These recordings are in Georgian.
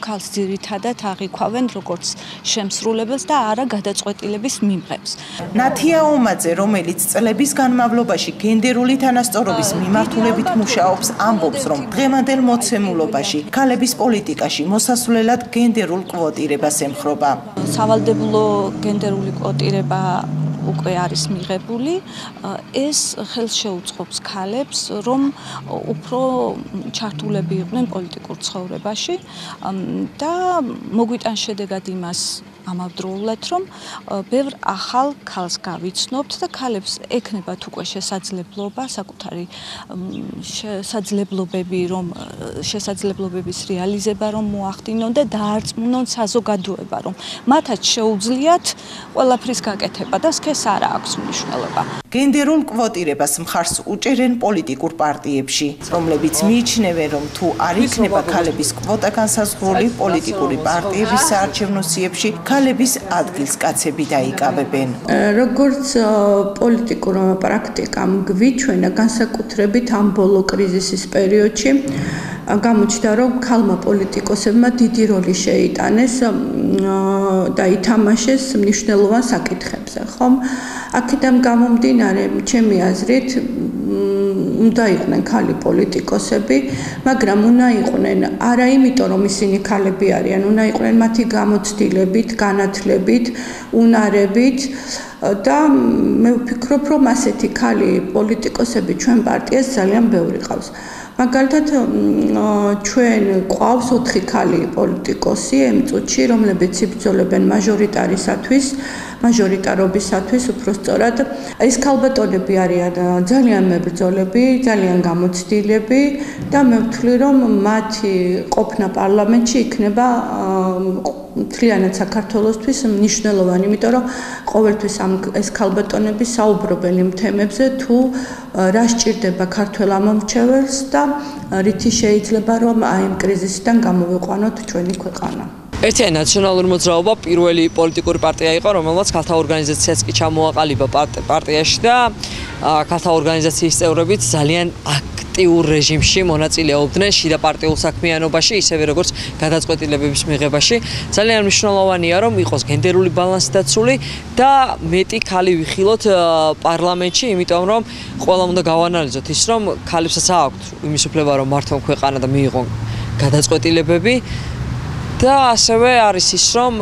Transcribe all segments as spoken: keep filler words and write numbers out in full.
ქალს ძირითადად აღიქვავენ როგორც შემსრულებელს და არა გადაწყვეტილების მიმღებს. ნათია ომაძე, რომელიც წლების განმავლობაში გენდერული თანასწორობის მიმართულებით მუშაობს, ამბობს, რომ დღევანდელ მოცემულობაში ქალების პოლიტიკაში მოსასვლელად გენდერულ კვოტირებას ემხრობა. სავალდებულო გენდერული კვოტირება უკვე არის მიღებული, ეს ხელს შეუწყობს ქალებს, რომ უფრო ჩართულები იყვნენ პოლიტიკურ ცხოვრებაში და მოგვიტან შედეგად იმას ამავდროულად, რომ ბევრ ახალ ქალს გავიცნობთ და ქალებს ექნებათ უკვე შესაძლებლობა, საკუთარი შესაძლებლობები, რომ შესაძლებლობების რეალიზება რომ მოახდინონ და დაარწმუნონ საზოგადოება, რომ მათაც შეუძლიათ ყველაფრის გაკეთება და სქესს არ აქვს მნიშვნელობა. გენდერულ კვოტირებას მხარს უჭერენ პოლიტიკურ პარტიებში, რომლებიც მიიჩნევენ, რომ თუ არ იქნება ქალების კვოტა განსაზღვრული პოლიტიკური პარტიების საარჩევნო სიებში, ქალების ადგილს კაცები დაიკავებენ. როგორც პოლიტიკურმა პრაქტიკამ გვიჩვენა განსაკუთრებით ამ ბოლო კრიზისის პერიოდში, გამოჩნდა, რომ ქალმა პოლიტიკოსებმა დიდი როლი შეიტანეს და ითამაშეს მნიშვნელოვან საკითხებზე, ხომ? აქედან გამომდინარე, ჩემი აზრით, უნდა იყვნენ ქალი პოლიტიკოსები, მაგრამ უნდა იყვნენ არა იმიტომ, რომ ისინი ქალები არიან, უნდა იყვნენ მათი გამოცდილებით, განათლებით, უნარებით და მე ვფიქრობ, რომ ასეთი ქალი პოლიტიკოსები ჩვენ პარტიას ძალიან ბევრი ყავს. მაგალითად, ჩვენ ყავს ოთხი ქალი პოლიტიკოსი ამ წუთში, რომლებიც იბრძოლებენ მაჟორიტარისათვის, მაჟორიტარობისათვის, უпростоრად. ეს ქალბატონები არიან ძალიან მებრძოლები, ძალიან გამოცდილები და მე ვთვლი, რომ მათი ყოფნა პარლამენტში იქნება მთლიანად საქართველოსთვის მნიშვნელოვანი, იმიტომ რომ ყოველთვის ამ ეს ქალბატონები საუბრობენ იმ თემებზე, თუ რა სჭირდება ქართველ ამომრჩეველს და რითი შეიძლება რომ აი ამ კრიზისიდან გამოვიყვანოთ ჩვენი ქვეყანა. ერთიანი ნაციონალური მოძრაობა პირველი პოლიტიკური პარტია იყო, რომელმაც ქალთა ორგანიზაციაც კი ჩამოაყალიბა პარტიაში და ქალთა ორგანიზაციის წევრებიც ძალიან აქტიურ რეჟიმში მონაწილეობდნენ შიდა პარტიულ საქმიანობაში, ისევე როგორც გადაწყვეტილებების მიღებაში. ძალიან მნიშვნელოვანია, რომ იყოს გენდერული ბალანსი დაცული და მეტი ქალი ვიხილოთ პარლამენტში, იმიტომ რომ ყველამ უნდა გავანალიზოთ ის, რომ ქალებსაც აქვთ იმის უფლება, რომ მართონ ქვეყანა და მიიღონ გადაწყვეტილებები. და ასევე არის ის, რომ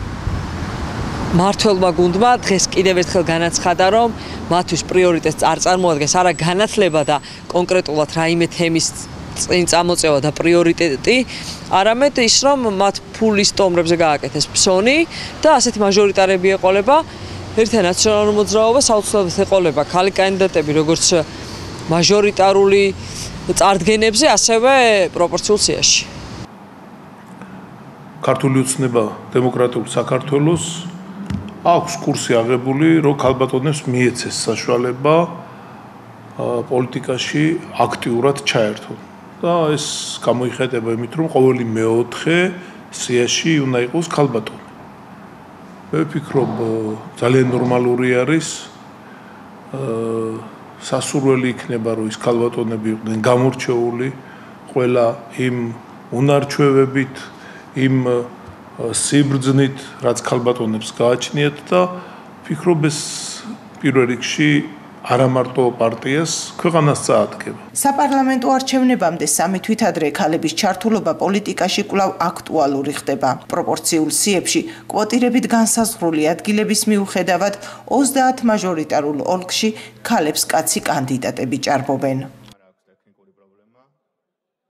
მმართველმა გუნდმა დღეს კიდევ ერთხელ განაცხადა, რომ მათთვის პრიორიტეტს არ წარმოადგენს არა განათლება და კონკრეტულად რაიმე თემის წინ წამოწევა და პრიორიტეტი, არამედ ის, რომ მათ ფულის სტომრებზე გააკეთეს ფსონი და ასეთი მაჟორიტარები ეყოლება. ერთიანი ნაციონალური მოძრაობა საოცრად ეყოლება ქალი კანდიდატები, როგორც მაჟორიტარული წარდგენებზე, ასევე პროპორციულ სიაში. ქართული ოცნება დემოკრატიულ საქართველოს აქვს კურსი აღებული, რომ ქალბატონებს მიეცეს საშუალება პოლიტიკაში აქტიურად ჩაერთონ. და ეს გამოიხატება იმით, რომ ყოველი მეოთხე სიაში უნდა იყოს ქალბატონი. მე ვფიქრობ, ძალიან ნორმალური არის სასურველი იქნება, რომ ის ქალბატონები იყვნენ გამორჩეული ყველა იმ უნარჩვევებით, იმ სიბრძნით, რაც ქალბატონებს გააჩნიათ და ვფიქრობ, ეს პირველ რიგში არა მარტო პარტიას, ქვეყანას წაადგება. საპარლამენტო არჩევნებამდე სამი თვით ადრე ქალების ჩართულობა პოლიტიკაში კვლავ აქტუალური ხდება. პროპორციულ სიებში კვოტირებით განსაზღვრული ადგილების მიუხედავად ოცდაათ მაჟორიტარულ ოლქში ქალებს კაცი კანდიდატები ჭარბობენ.